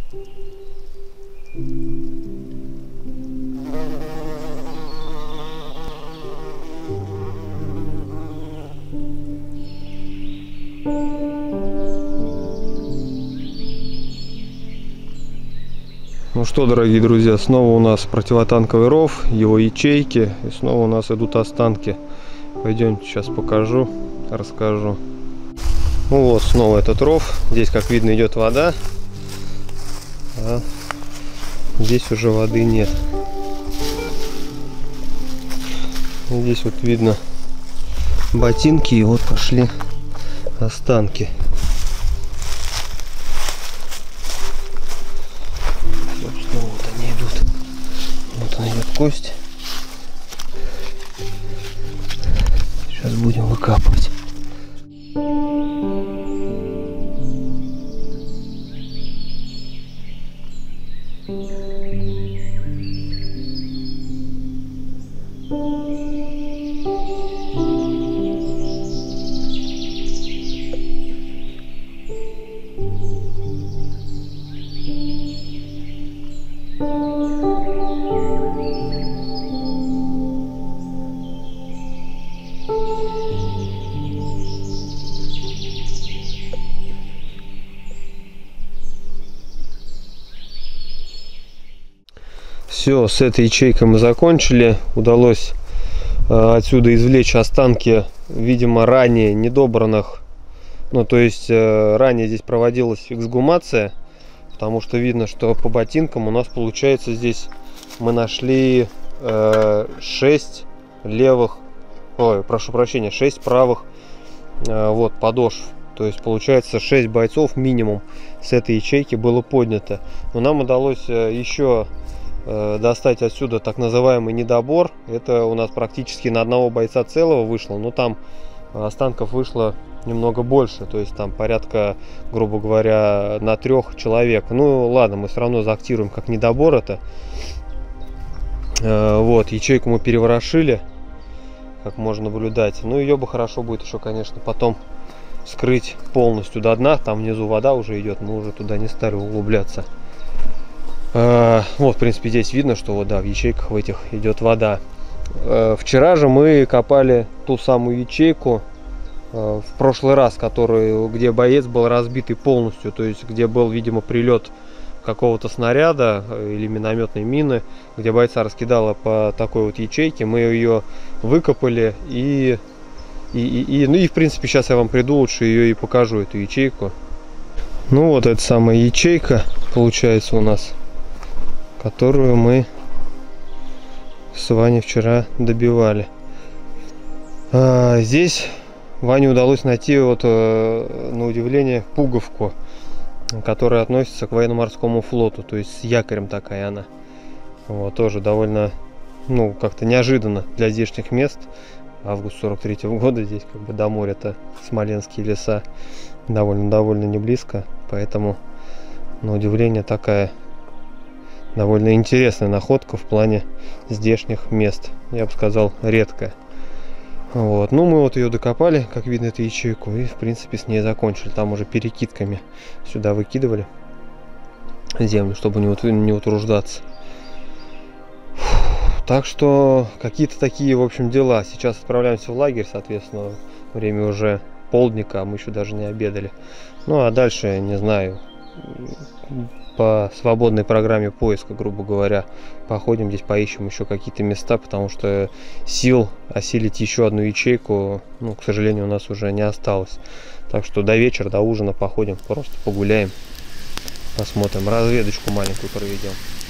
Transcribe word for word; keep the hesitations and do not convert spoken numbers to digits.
Ну что, дорогие друзья, снова у нас противотанковый ров, его ячейки, и снова у нас идут останки. Пойдемте, сейчас покажу, расскажу. Ну вот, снова этот ров. Здесь, как видно, идет вода, а здесь уже воды нет. Здесь вот видно ботинки, и вот пошли останки. Собственно, вот они идут. Вот она идет кость. Сейчас будем выкапывать. Все, с этой ячейкой мы закончили. Удалось э, отсюда извлечь останки, видимо, ранее недобранных. Ну, то есть, э, ранее здесь проводилась эксгумация, потому что видно, что по ботинкам у нас получается здесь мы нашли э, шесть левых, ой, прошу прощения, шесть правых э, вот подошв. То есть получается шесть бойцов минимум с этой ячейки было поднято. Но нам удалось э, еще достать отсюда так называемый недобор. Это у нас практически на одного бойца целого вышло, но там останков вышло немного больше, то есть там порядка, грубо говоря, на трех человек. Ну ладно, мы все равно заактируем как недобор это. Вот, ячейку мы переворошили, как можно наблюдать. Ну ее бы хорошо будет еще, конечно, потом скрыть полностью до дна. Там внизу вода уже идет, мы уже туда не стали углубляться. Вот, в принципе, здесь видно, что вот, да, в ячейках в этих идет вода. Вчера же мы копали ту самую ячейку в прошлый раз, который, где боец был разбитый полностью, то есть где был, видимо, прилет какого-то снаряда или минометной мины, где бойца раскидало по такой вот ячейке. Мы ее выкопали и, и, и, и ну и в принципе сейчас я вам приду, лучше ее и покажу, эту ячейку. Ну вот эта самая ячейка получается у нас, которую мы с Ваней вчера добивали. А, здесь Ване удалось найти, вот, на удивление, пуговку, которая относится к военно-морскому флоту, то есть с якорем такая она. Вот, тоже довольно, ну, как-то неожиданно для здешних мест. Август сорок третьего года, здесь как бы до моря-то Смоленские леса довольно-довольно не близко, поэтому, на удивление, такая довольно интересная находка в плане здешних мест, я бы сказал, редкая. Вот, ну мы вот ее докопали, как видно, эту ячейку, и в принципе с ней закончили. Там уже перекидками сюда выкидывали землю, чтобы не, ут не утруждаться. Фух, так что какие-то такие, в общем, дела. Сейчас отправляемся в лагерь, соответственно, время уже полдника, а мы еще даже не обедали. Ну а дальше, не знаю, по свободной программе поиска, грубо говоря, походим здесь, поищем еще какие-то места, потому что сил осилить еще одну ячейку, ну, к сожалению, у нас уже не осталось. Так что до вечера, до ужина походим, просто погуляем, посмотрим, разведочку маленькую проведем.